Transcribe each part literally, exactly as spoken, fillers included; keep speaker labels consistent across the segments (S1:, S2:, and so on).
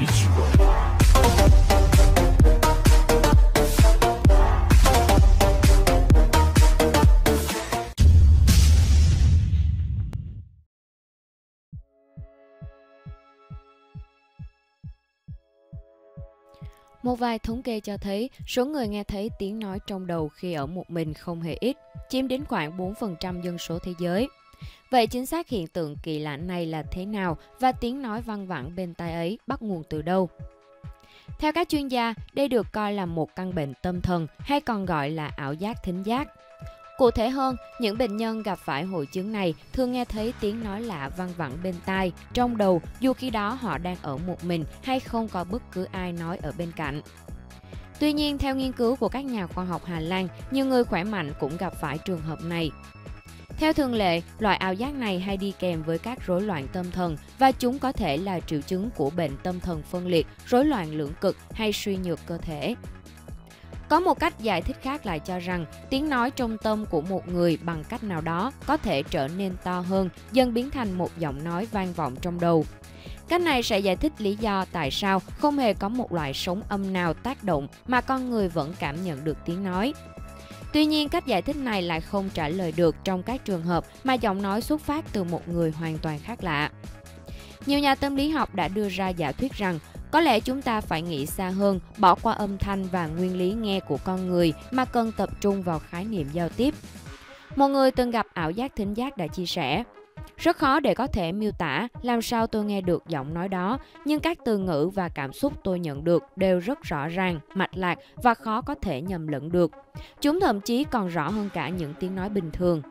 S1: Ichigo.
S2: Một vài thống kê cho thấy số người nghe thấy tiếng nói trong đầu khi ở một mình không hề ít, chiếm đến khoảng bốn phần trăm dân số thế giới. Vậy chính xác hiện tượng kỳ lạ này là thế nào và tiếng nói văng vẳng bên tai ấy bắt nguồn từ đâu? Theo các chuyên gia, đây được coi là một căn bệnh tâm thần hay còn gọi là ảo giác thính giác. Cụ thể hơn, những bệnh nhân gặp phải hội chứng này thường nghe thấy tiếng nói lạ văng vẳng bên tai, trong đầu dù khi đó họ đang ở một mình hay không có bất cứ ai nói ở bên cạnh. Tuy nhiên, theo nghiên cứu của các nhà khoa học Hà Lan, nhiều người khỏe mạnh cũng gặp phải trường hợp này. Theo thường lệ, loại ảo giác này hay đi kèm với các rối loạn tâm thần và chúng có thể là triệu chứng của bệnh tâm thần phân liệt, rối loạn lượng cực hay suy nhược cơ thể. Có một cách giải thích khác lại cho rằng tiếng nói trong tâm của một người bằng cách nào đó có thể trở nên to hơn, dần biến thành một giọng nói vang vọng trong đầu. Cách này sẽ giải thích lý do tại sao không hề có một loại sóng âm nào tác động mà con người vẫn cảm nhận được tiếng nói. Tuy nhiên, cách giải thích này lại không trả lời được trong các trường hợp mà giọng nói xuất phát từ một người hoàn toàn khác lạ. Nhiều nhà tâm lý học đã đưa ra giả thuyết rằng có lẽ chúng ta phải nghĩ xa hơn, bỏ qua âm thanh và nguyên lý nghe của con người mà cần tập trung vào khái niệm giao tiếp. Một người từng gặp ảo giác thính giác đã chia sẻ: rất khó để có thể miêu tả làm sao tôi nghe được giọng nói đó, nhưng các từ ngữ và cảm xúc tôi nhận được đều rất rõ ràng, mạch lạc và khó có thể nhầm lẫn được. Chúng thậm chí còn rõ hơn cả những tiếng nói bình thường.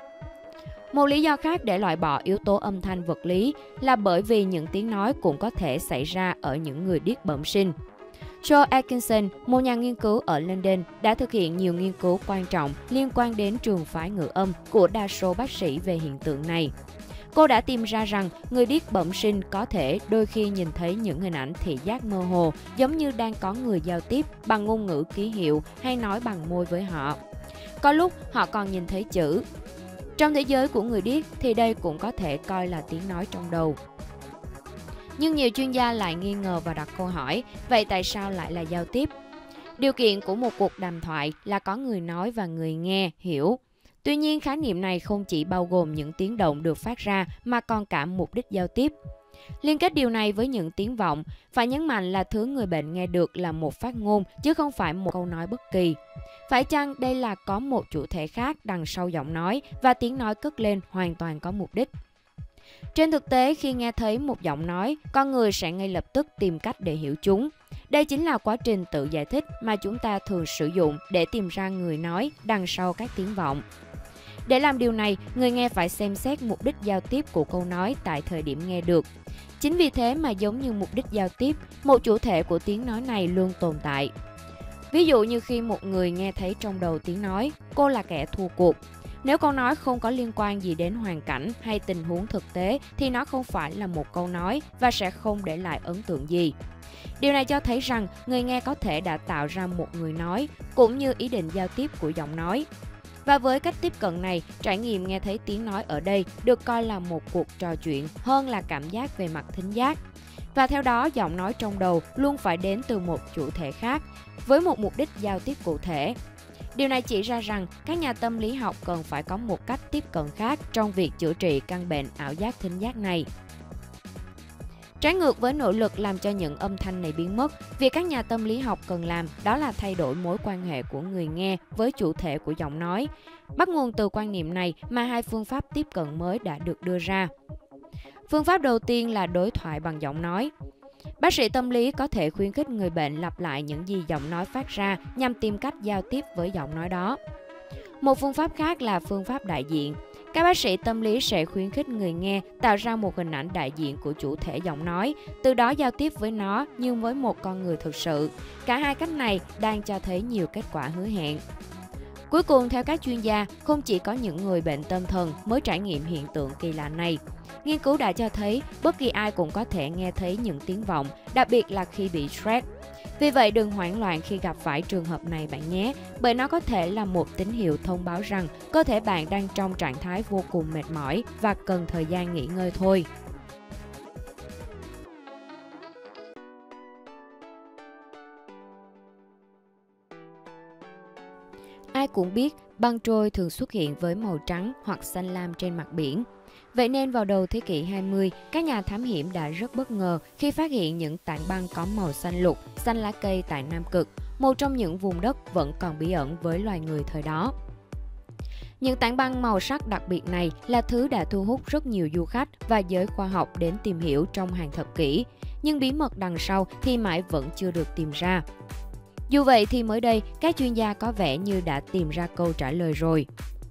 S2: Một lý do khác để loại bỏ yếu tố âm thanh vật lý là bởi vì những tiếng nói cũng có thể xảy ra ở những người điếc bẩm sinh. Joe Atkinson, một nhà nghiên cứu ở London, đã thực hiện nhiều nghiên cứu quan trọng liên quan đến trường phái ngữ âm của đa số bác sĩ về hiện tượng này. Cô đã tìm ra rằng người điếc bẩm sinh có thể đôi khi nhìn thấy những hình ảnh thị giác mơ hồ, giống như đang có người giao tiếp bằng ngôn ngữ ký hiệu hay nói bằng môi với họ. Có lúc họ còn nhìn thấy chữ. Trong thế giới của người điếc thì đây cũng có thể coi là tiếng nói trong đầu. Nhưng nhiều chuyên gia lại nghi ngờ và đặt câu hỏi, vậy tại sao lại là giao tiếp? Điều kiện của một cuộc đàm thoại là có người nói và người nghe, hiểu. Tuy nhiên, khái niệm này không chỉ bao gồm những tiếng động được phát ra mà còn cả mục đích giao tiếp. Liên kết điều này với những tiếng vọng, phải nhấn mạnh là thứ người bệnh nghe được là một phát ngôn chứ không phải một câu nói bất kỳ. Phải chăng đây là có một chủ thể khác đằng sau giọng nói và tiếng nói cất lên hoàn toàn có mục đích? Trên thực tế, khi nghe thấy một giọng nói, con người sẽ ngay lập tức tìm cách để hiểu chúng. Đây chính là quá trình tự giải thích mà chúng ta thường sử dụng để tìm ra người nói đằng sau các tiếng vọng. Để làm điều này, người nghe phải xem xét mục đích giao tiếp của câu nói tại thời điểm nghe được. Chính vì thế mà giống như mục đích giao tiếp, một chủ thể của tiếng nói này luôn tồn tại. Ví dụ như khi một người nghe thấy trong đầu tiếng nói, cô là kẻ thua cuộc. Nếu câu nói không có liên quan gì đến hoàn cảnh hay tình huống thực tế thì nó không phải là một câu nói và sẽ không để lại ấn tượng gì. Điều này cho thấy rằng người nghe có thể đã tạo ra một người nói, cũng như ý định giao tiếp của giọng nói. Và với cách tiếp cận này, trải nghiệm nghe thấy tiếng nói ở đây được coi là một cuộc trò chuyện hơn là cảm giác về mặt thính giác. Và theo đó, giọng nói trong đầu luôn phải đến từ một chủ thể khác, với một mục đích giao tiếp cụ thể. Điều này chỉ ra rằng các nhà tâm lý học cần phải có một cách tiếp cận khác trong việc chữa trị căn bệnh ảo giác thính giác này. Trái ngược với nỗ lực làm cho những âm thanh này biến mất, việc các nhà tâm lý học cần làm đó là thay đổi mối quan hệ của người nghe với chủ thể của giọng nói. Bắt nguồn từ quan niệm này mà hai phương pháp tiếp cận mới đã được đưa ra. Phương pháp đầu tiên là đối thoại bằng giọng nói. Bác sĩ tâm lý có thể khuyến khích người bệnh lặp lại những gì giọng nói phát ra nhằm tìm cách giao tiếp với giọng nói đó. Một phương pháp khác là phương pháp đại diện. Các bác sĩ tâm lý sẽ khuyến khích người nghe tạo ra một hình ảnh đại diện của chủ thể giọng nói, từ đó giao tiếp với nó như với một con người thực sự. Cả hai cách này đang cho thấy nhiều kết quả hứa hẹn. Cuối cùng, theo các chuyên gia, không chỉ có những người bệnh tâm thần mới trải nghiệm hiện tượng kỳ lạ này. Nghiên cứu đã cho thấy bất kỳ ai cũng có thể nghe thấy những tiếng vọng, đặc biệt là khi bị stress. Vì vậy, đừng hoảng loạn khi gặp phải trường hợp này bạn nhé, bởi nó có thể là một tín hiệu thông báo rằng cơ thể bạn đang trong trạng thái vô cùng mệt mỏi và cần thời gian nghỉ ngơi thôi. ai cũng biết băng trôi thường xuất hiện với màu trắng hoặc xanh lam trên mặt biển. Vậy nên vào đầu thế kỷ hai mươi, các nhà thám hiểm đã rất bất ngờ khi phát hiện những tảng băng có màu xanh lục, xanh lá cây tại Nam Cực, một trong những vùng đất vẫn còn bí ẩn với loài người thời đó. Những tảng băng màu sắc đặc biệt này là thứ đã thu hút rất nhiều du khách và giới khoa học đến tìm hiểu trong hàng thập kỷ, nhưng bí mật đằng sau thì mãi vẫn chưa được tìm ra. Dù vậy thì mới đây, các chuyên gia có vẻ như đã tìm ra câu trả lời rồi.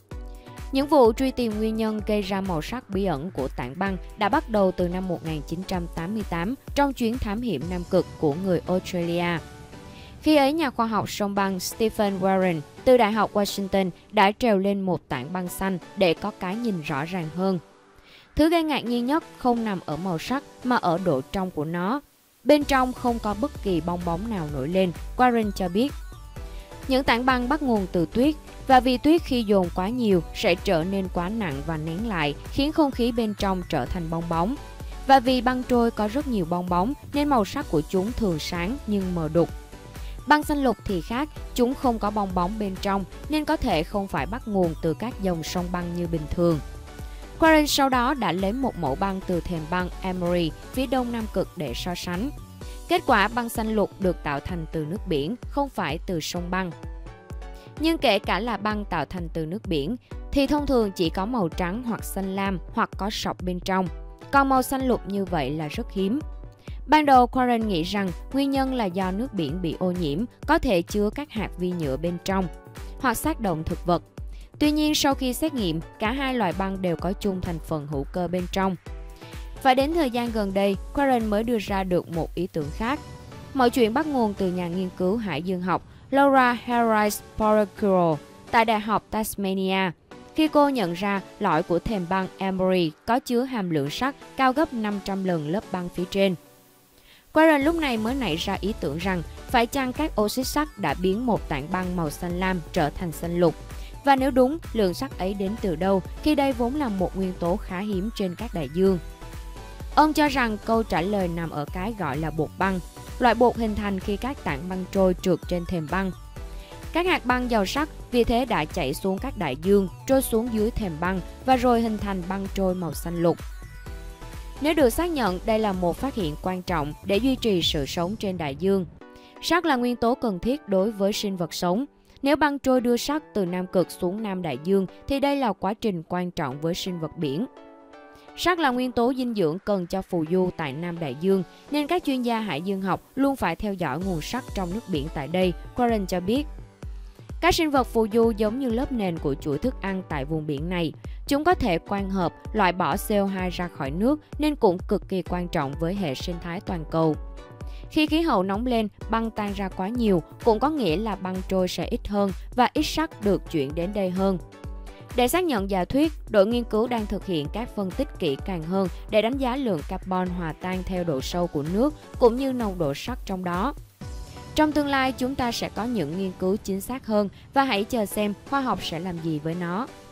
S2: Những vụ truy tìm nguyên nhân gây ra màu sắc bí ẩn của tảng băng đã bắt đầu từ năm một nghìn chín trăm tám mươi tám trong chuyến thám hiểm Nam Cực của người Australia. Khi ấy, nhà khoa học sông băng Stephen Warren từ Đại học Washington đã trèo lên một tảng băng xanh để có cái nhìn rõ ràng hơn. Thứ gây ngạc nhiên nhất không nằm ở màu sắc mà ở độ trong của nó. Bên trong không có bất kỳ bong bóng nào nổi lên, Warren cho biết. Những tảng băng bắt nguồn từ tuyết, và vì tuyết khi dồn quá nhiều sẽ trở nên quá nặng và nén lại, khiến không khí bên trong trở thành bong bóng. Và vì băng trôi có rất nhiều bong bóng nên màu sắc của chúng thường sáng nhưng mờ đục. Băng xanh lục thì khác, chúng không có bong bóng bên trong nên có thể không phải bắt nguồn từ các dòng sông băng như bình thường. Warren sau đó đã lấy một mẫu băng từ thềm băng Emery phía đông Nam Cực để so sánh. Kết quả băng xanh lục được tạo thành từ nước biển, không phải từ sông băng. Nhưng kể cả là băng tạo thành từ nước biển, thì thông thường chỉ có màu trắng hoặc xanh lam hoặc có sọc bên trong. Còn màu xanh lục như vậy là rất hiếm. Ban đầu, Warren nghĩ rằng nguyên nhân là do nước biển bị ô nhiễm, có thể chứa các hạt vi nhựa bên trong, hoặc xác động thực vật. Tuy nhiên, sau khi xét nghiệm, cả hai loại băng đều có chung thành phần hữu cơ bên trong. Phải đến thời gian gần đây, Warren mới đưa ra được một ý tưởng khác. Mọi chuyện bắt nguồn từ nhà nghiên cứu hải dương học Laura Harris Porcaro tại Đại học Tasmania, khi cô nhận ra lõi của thềm băng Emery có chứa hàm lượng sắt cao gấp năm trăm lần lớp băng phía trên. Warren lúc này mới nảy ra ý tưởng rằng phải chăng các oxit sắt đã biến một tảng băng màu xanh lam trở thành xanh lục. Và nếu đúng, lượng sắt ấy đến từ đâu khi đây vốn là một nguyên tố khá hiếm trên các đại dương? Ông cho rằng câu trả lời nằm ở cái gọi là bột băng, loại bột hình thành khi các tảng băng trôi trượt trên thềm băng. Các hạt băng giàu sắt vì thế đã chảy xuống các đại dương, trôi xuống dưới thềm băng và rồi hình thành băng trôi màu xanh lục. Nếu được xác nhận, đây là một phát hiện quan trọng để duy trì sự sống trên đại dương. Sắt là nguyên tố cần thiết đối với sinh vật sống. Nếu băng trôi đưa sắt từ Nam Cực xuống Nam Đại Dương thì đây là quá trình quan trọng với sinh vật biển. Sắt là nguyên tố dinh dưỡng cần cho phù du tại Nam Đại Dương, nên các chuyên gia hải dương học luôn phải theo dõi nguồn sắt trong nước biển tại đây, Warren cho biết. Các sinh vật phù du giống như lớp nền của chuỗi thức ăn tại vùng biển này. Chúng có thể quang hợp, loại bỏ xê o hai ra khỏi nước nên cũng cực kỳ quan trọng với hệ sinh thái toàn cầu. Khi khí hậu nóng lên, băng tan ra quá nhiều, cũng có nghĩa là băng trôi sẽ ít hơn và ít sắt được chuyển đến đây hơn. Để xác nhận giả thuyết, đội nghiên cứu đang thực hiện các phân tích kỹ càng hơn để đánh giá lượng carbon hòa tan theo độ sâu của nước cũng như nồng độ sắt trong đó. Trong tương lai, chúng ta sẽ có những nghiên cứu chính xác hơn và hãy chờ xem khoa học sẽ làm gì với nó.